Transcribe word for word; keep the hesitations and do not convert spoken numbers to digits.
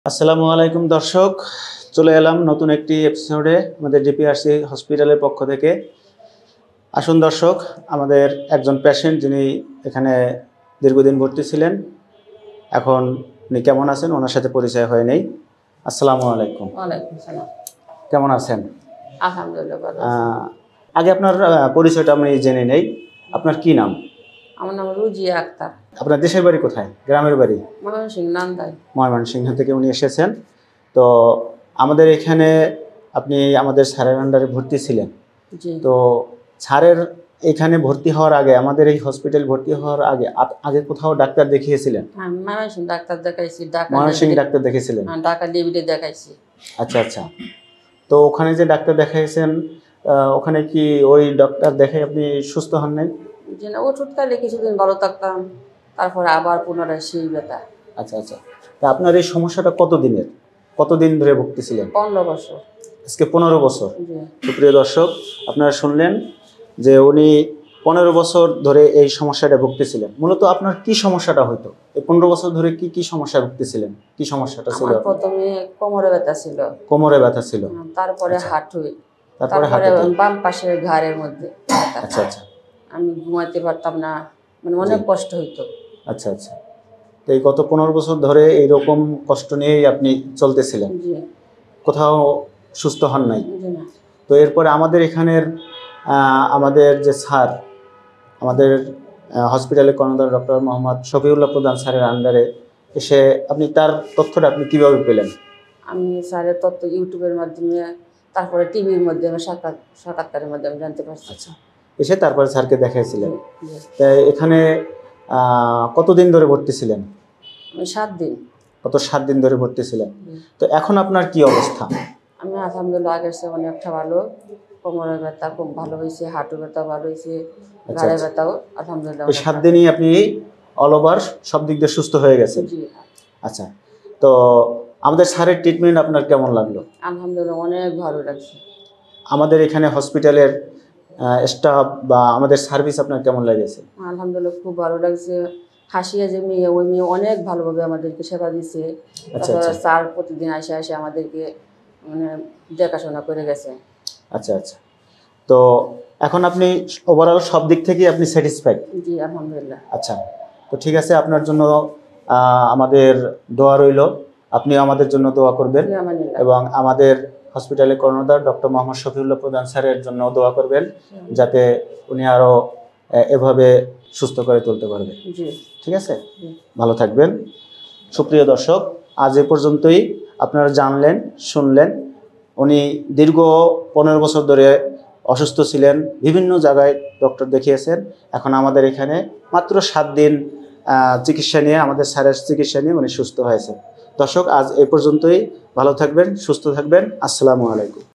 আসসালামু আলাইকুম দর্শক, চলে এলাম নতুন একটি এপিসোডে আমাদের ডিপিআরসি হসপিটালের পক্ষ থেকে। আসুন দর্শক, আমাদের একজন পেশেন্ট যিনি এখানে দীর্ঘদিন ভর্তি ছিলেন, এখন উনি কেমন আছেন ওনার সাথে পরিচয় হয় নেই। আসসালামু আলাইকুম। ওয়ালাইকুম সালাম। কেমন আছেন? আলহামদুলিল্লাহ ভালো। আগে আপনার পরিচয়টা আমি জেনে নেই। আপনার কি নাম? আমার নাম রুজিয়া আক্তার। আপনার দেশের বাড়ি কোথায়? গ্রামের বাড়ি? ময়মনসিংহ নান্দাই। ময়মনসিংহ থেকে উনি এসেছেন। তো আমাদের এখানে আপনি আমাদের স্যারের আন্ডারে ভর্তি ছিলেন। জি। তো স্যারের এখানে ভর্তি হওয়ার আগে, আমাদের এই হসপিটাল ভর্তি হওয়ার আগে আগে কোথাও ডাক্তার দেখিয়েছিলেন? আমি ময়মনসিংহ ডাক্তার দেখাইছি। ঢাকা ময়মনসিংহ ডাক্তার দেখেছিলেন? হ্যাঁ, ঢাকা ডিবিতে দেখাইছি। আচ্ছা আচ্ছা। তো ওখানে যে ডাক্তার দেখাইছেন, ওখানে কি ওই ডাক্তার দেখে আপনি সুস্থ হন নাই? যে না, ওষুধ খাইলে কিছুদিন ভালো থাকতাম, তারপরে আবার পুনরায় সেই ব্যথা। আচ্ছা আচ্ছা। তা আপনার এই সমস্যাটা কত দিনের, কতদিন ধরে ভুগতেছিলেন? পনেরো বছর। আজকে পনেরো বছর। জি। সুপ্রিয় দর্শক, আপনারা শুনলেন যে উনি পনেরো বছর ধরে এই সমস্যাটা ভুগতেছিলেন। মূলত আপনার কি সমস্যাটা হতো? এই পনেরো বছর ধরে কি কি সমস্যা ভুগতেছিলেন? কি সমস্যাটা ছিল? আমার প্রথমে কোমরে ব্যথা ছিল। কোমরে ব্যথা ছিল। তারপরে হাঁটুই, তারপরে তারপরে বাম পাশের ঘাড়ের মধ্যে। আচ্ছা আচ্ছা। আমি ঘুমাইতে পারতাম না, মানে অনেক কষ্ট হইতো। আচ্ছা আচ্ছা। তো এই গত পনেরো বছর ধরে এইরকম কষ্ট নিয়েই আপনি চলতেছিলেন? জি। কোথাও সুস্থ হন নাই? জি না। তো এরপরে আমাদের এখানের আমাদের যে স্যার, আমাদের হসপিটালের কর্ণধার ডক্টর মোহাম্মদ শফিউল্লাহ প্রধান স্যারের আন্ডারে এসে আপনি তার তথ্যটা আপনি কিভাবে পেলেন? আমি স্যারের তথ্য ইউটিউবের মাধ্যমে, তারপরে টিভির মাধ্যমে, সাক্ষাৎ সাক্ষাৎকারের মাধ্যমে জানতে পারছি। আচ্ছা। এসে তারপরে স্যারকে দেখাইছিলেন। তাই এখানে কতদিন ধরে ভর্তি ছিলেন? সাত দিন। কত সাত দিন ধরে ভর্তি ছিলেন। তো এখন আপনার কি অবস্থা? আমি আলহামদুলিল্লাহ আগের চেয়ে অনেকটা ভালো। কোমরের ব্যথা খুব ভালো হয়েছে, হাঁটু ব্যথা ভালো হয়েছে, ঘাড়ের ব্যথাও আলহামদুলিল্লাহ। ওই সাত দিনই আপনি অল ওভার সব দিক দিয়ে সুস্থ হয়ে গেছেন? জি। আচ্ছা। তো আমাদের স্যারের ট্রিটমেন্ট আপনার কেমন লাগলো? আলহামদুলিল্লাহ অনেক ভালো লাগছে। আমাদের এখানে হসপিটালের স্টাফ বা আমাদের সার্ভিস আপনার কেমন লেগেছে? আলহামদুলিল্লাহ খুব ভালো লাগছে। হাসিয়া যে মেয়ে, ওই মেয়ে অনেক ভালোভাবে আমাদেরকে সেবা দিচ্ছে। স্যার প্রতিদিন আসে আসে আমাদেরকে মানে দেখাশোনা করে গেছে। আচ্ছা আচ্ছা। তো এখন আপনি ওভারঅল সব দিক থেকে আপনি স্যাটিসফাইড? জি আলহামদুলিল্লাহ। আচ্ছা। তো ঠিক আছে, আপনার জন্য আমাদের দোয়া রইল, আপনি আমাদের জন্য দোয়া করবেন এবং আমাদের হসপিটালের কর্ণধার ডক্টর মোহাম্মদ শফিউল্লাহ প্রধান স্যারের জন্য দোয়া করবেন, যাতে উনি আরও এভাবে সুস্থ করে তুলতে পারবেন। ঠিক আছে, ভালো থাকবেন। সুপ্রিয় দর্শক, আজ এ পর্যন্তই। আপনারা জানলেন, শুনলেন, উনি দীর্ঘ পনেরো বছর ধরে অসুস্থ ছিলেন, বিভিন্ন জায়গায় ডক্টর দেখিয়েছেন। এখন আমাদের এখানে মাত্র সাত দিন চিকিৎসা নিয়ে, আমাদের স্যারের চিকিৎসা নিয়ে উনি সুস্থ হয়েছেন। দর্শক, আজ এ পর্যন্তই। ভালো থাকবেন, সুস্থ থাকবেন। আসসালামু আলাইকুম।